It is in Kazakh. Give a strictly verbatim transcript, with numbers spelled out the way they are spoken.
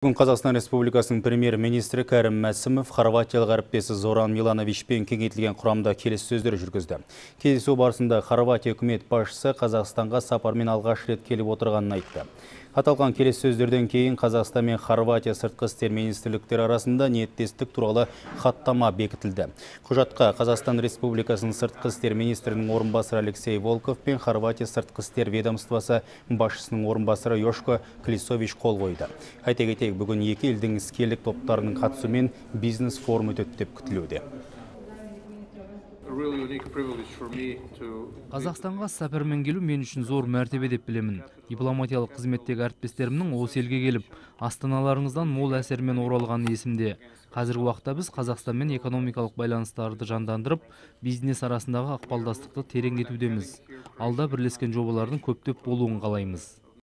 Бүгін Қазақстан Республикасының премьер-министрі Кәрім Мәсімов хорватиялық әріптесі Зоран Милановичпен кеңейтілген құрамда келіссөздер жүргізді. Кездесу барысында Хорватия үкімет басшысы Қазақстанға сапармен алғаш рет келіп отырғанын айтты. Аталған келіссөздерден кейін Қазақстан мен Хорватия сыртқы істер министрліктері арасында ниеттестік туралы хаттама бекітілді. Құжатқа Қазақстан Республикасының сыртқы істер министрінің орынбасары Алексей Волков пен Хорватия сыртқы істер ведомствосы басшысының орынбасары Йошко Клисович қол қойды. Айта кетейік, бүгін екі елдің іскерлік топтарының қатысуымен бизнес форум өтеді деп күтілуде. Қазақстанға сапармен келу мен үшін зор мәртебе деп білемін. Дипломатиялық қызметтегі әріптестерімнің осы елге келіп, астаналарыңыздан мол әсермен оралғаны есімде. Қазіргі уақытта біз Қазақстанмен экономикалық байланыстарды жандандырып, бизнес арасындағы ықпалдастықты тереңдетудеміз. Алда бірлескен жобалардың көптеп болуын қалаймыз.